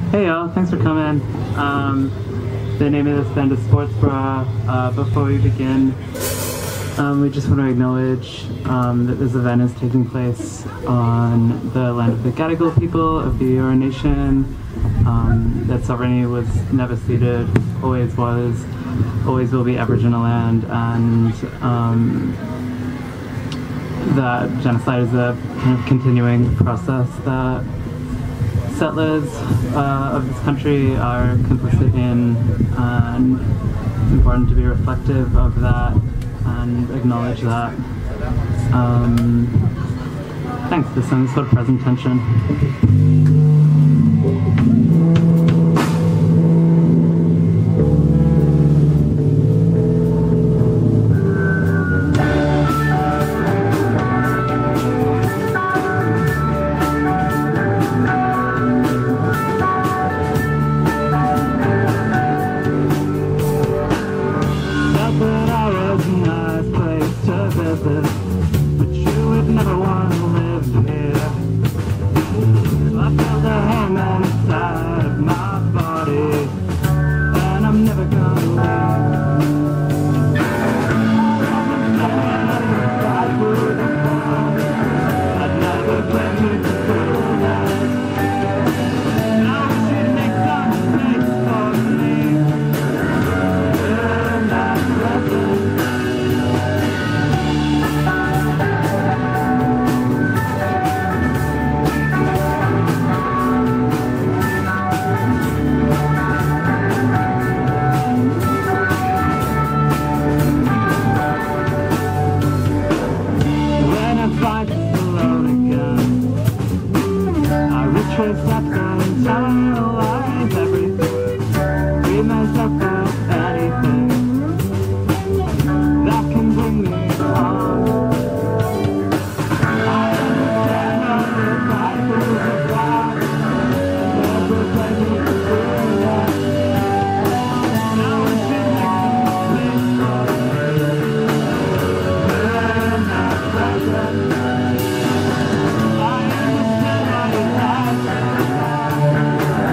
Hey y'all, thanks for coming. The name of this band is Sports Bra. Before we begin, we just want to acknowledge that this event is taking place on the land of the Gadigal people of the Eora Nation. That sovereignty was never ceded, always was, always will be Aboriginal land, and that genocide is a kind of continuing process that settlers of this country are complicit in, and it's important to be reflective of that and acknowledge that. Thanks. This song is called Present Tension. But you would never want to live here. I feel the hangman inside of my body, and I'm never gonna leave. I'd never blame you for that. I wish you'd make some space for me. You're not present. Trace up the entire life, everything. We mess up with anything that can bring me home. I understand all the cycles of life. Never blame me for doing that. Now we should make some space for me. We're not present. I understand what it has.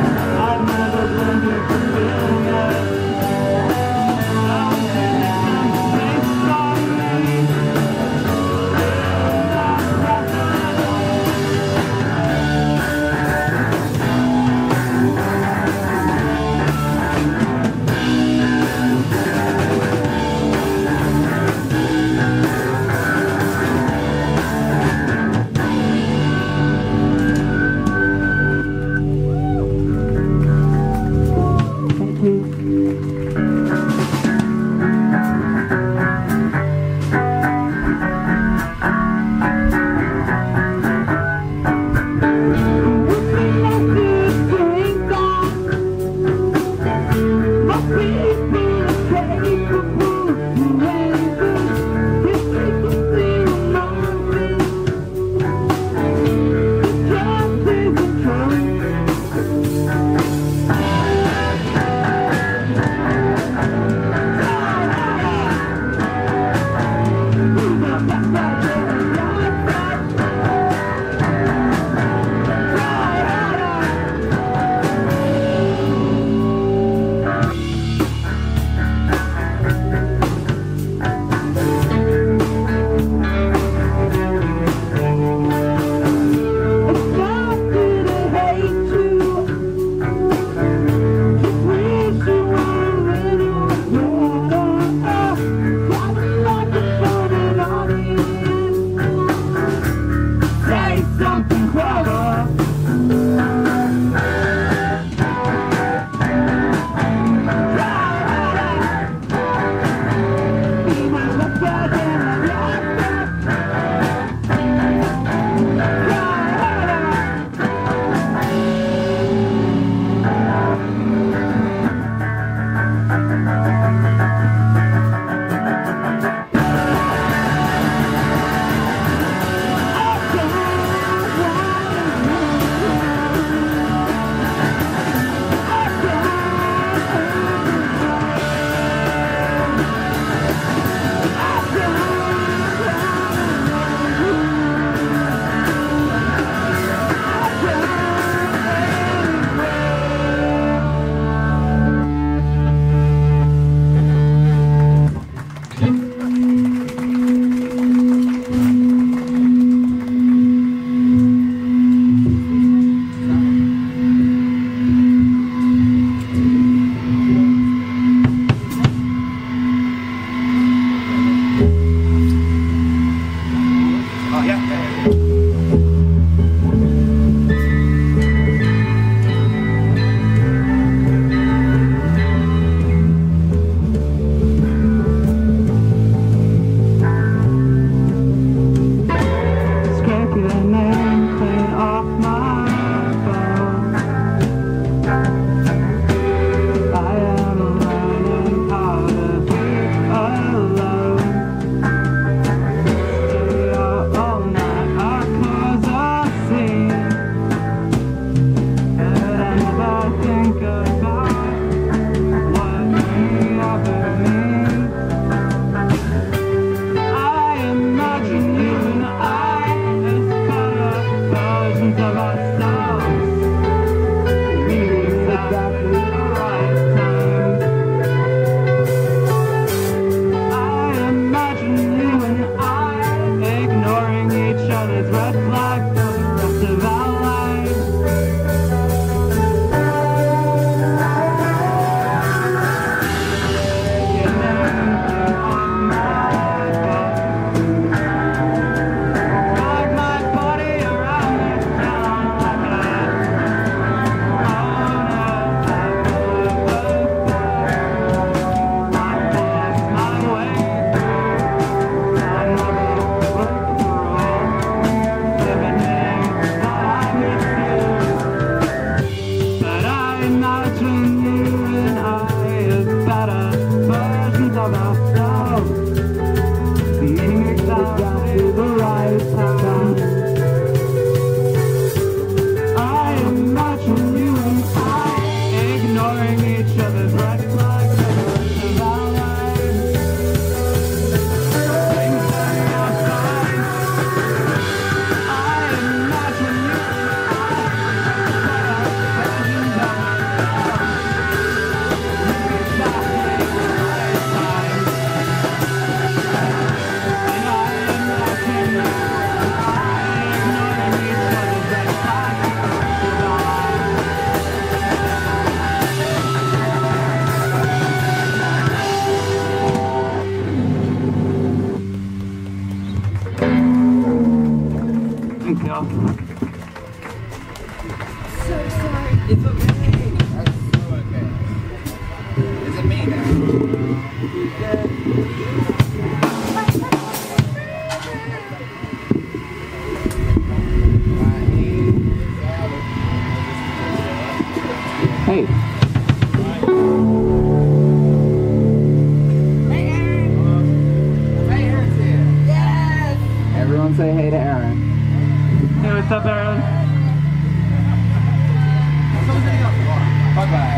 It's okay. That's so okay. Is it me now? Hey. Hey, Aaron. Hey, Aaron's here. Yes. Everyone say hey to Aaron. Hey, what's up, Aaron? Bye-bye.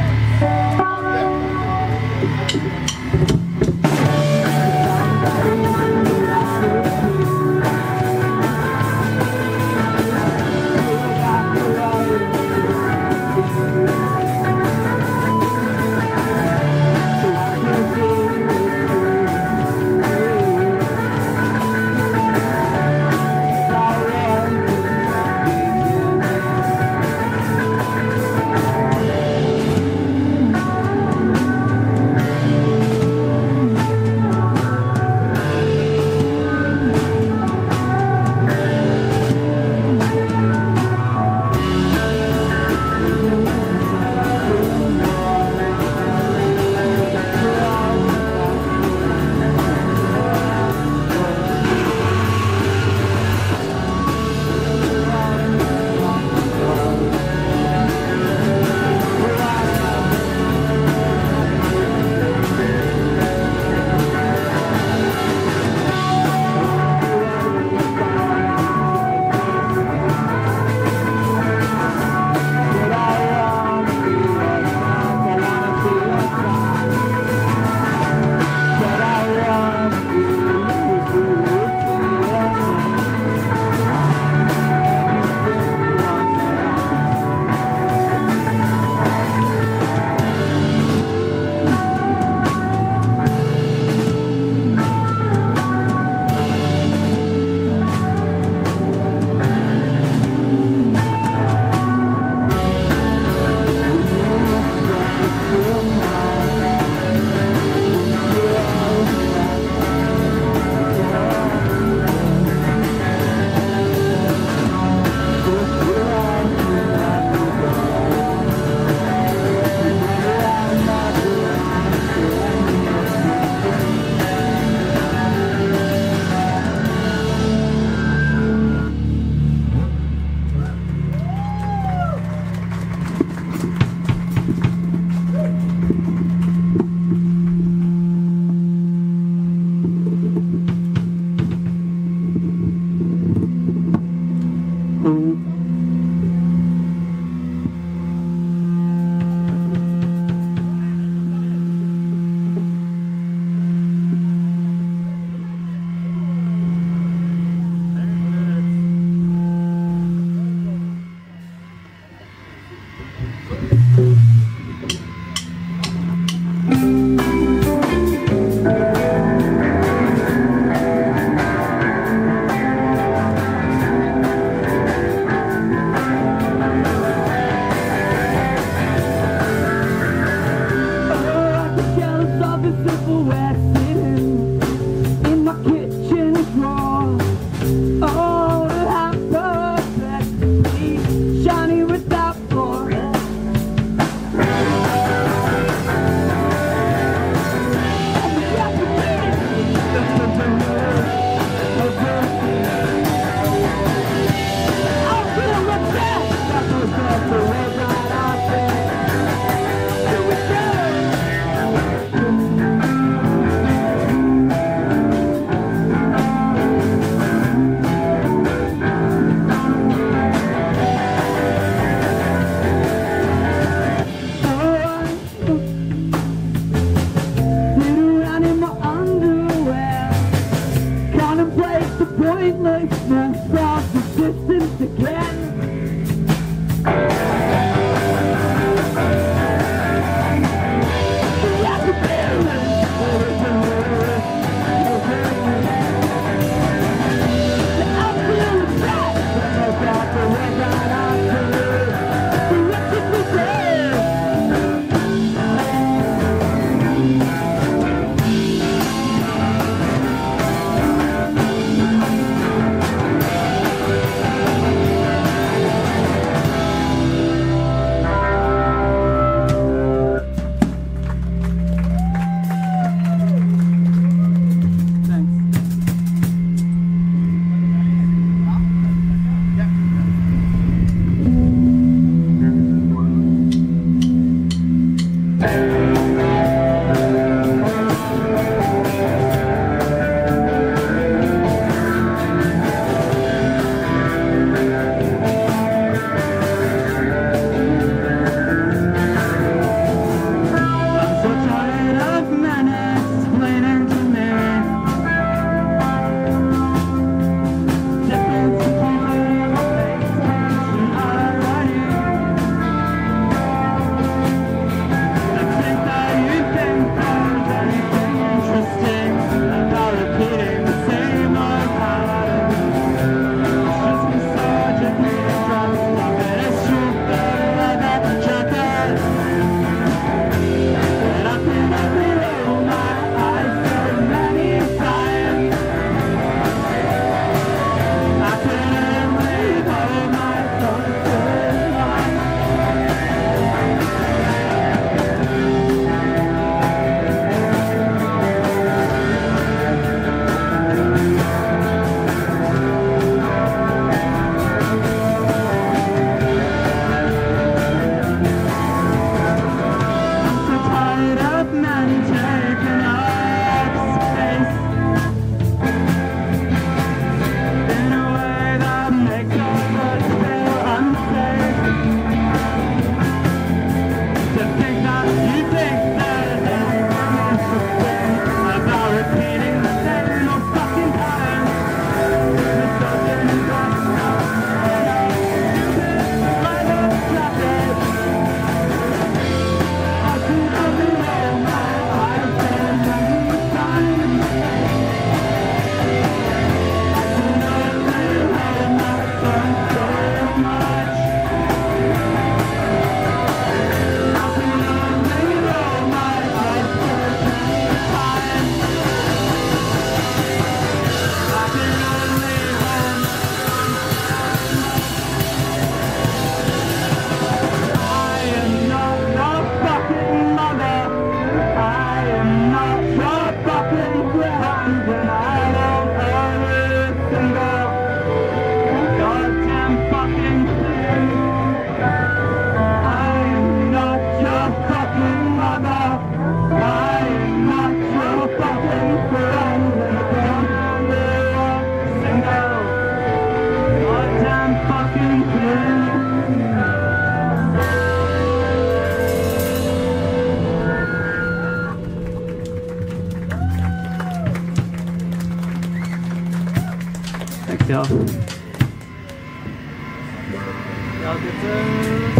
Y'all get to...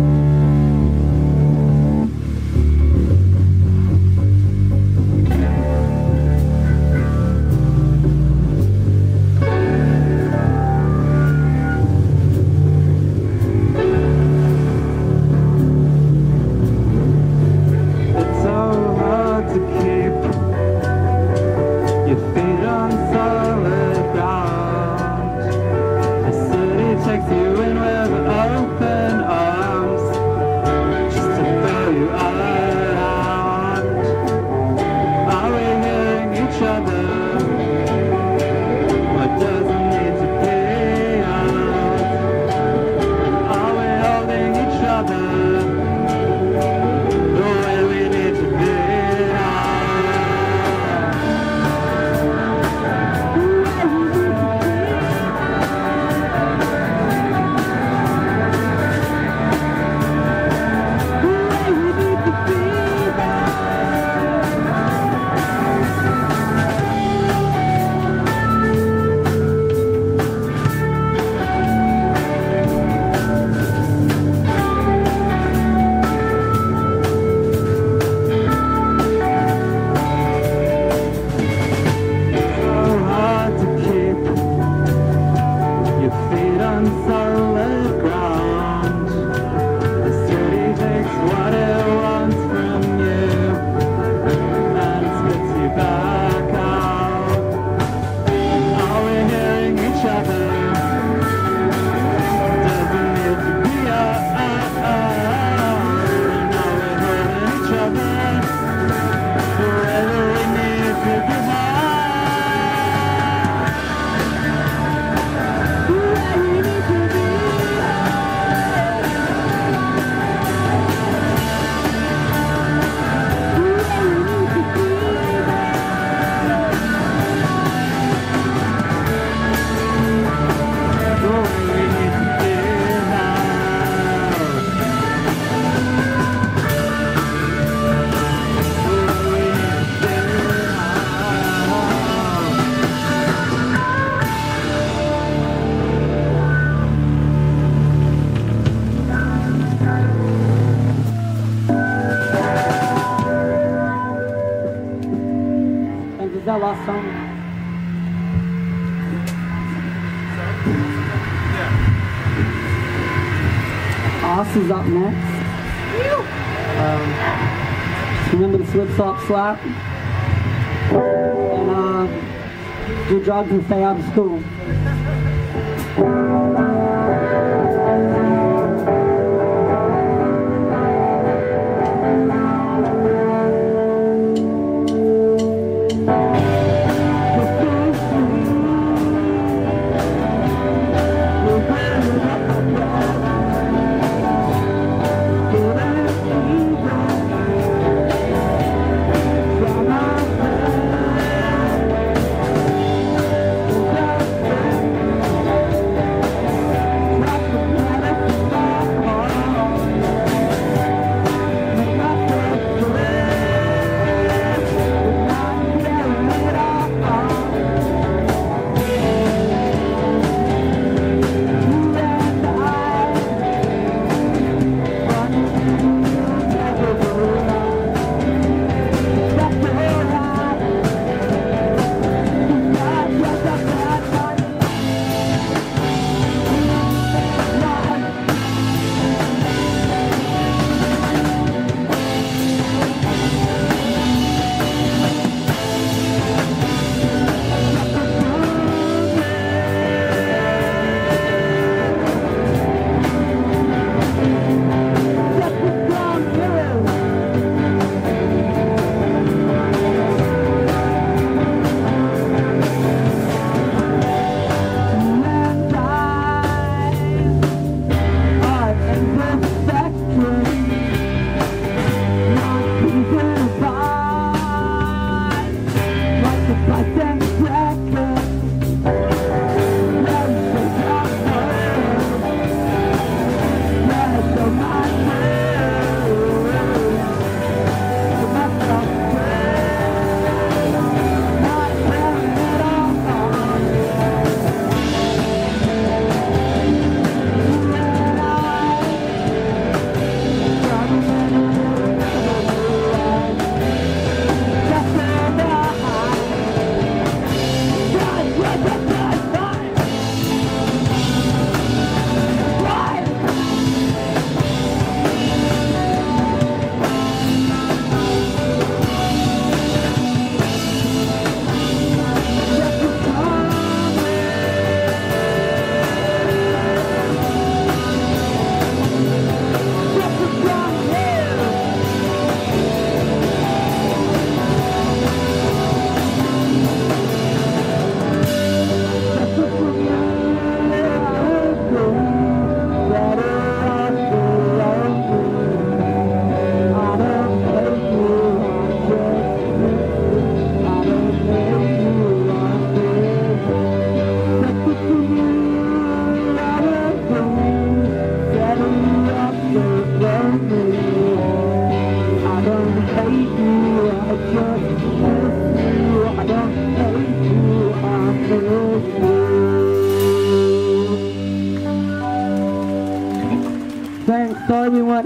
That last song. Oss is up next. Remember to slip, slop, slap. And do drugs and stay out of school.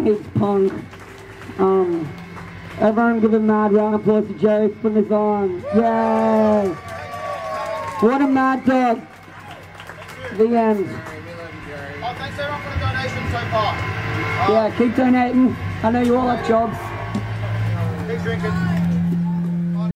heaps punk. Everyone give a mad round of applause to Jerry for putting this on. Yay! What a mad dog. The end. Oh, thanks everyone for the donation so far. Yeah, keep donating. I know you all have jobs. Keep drinking.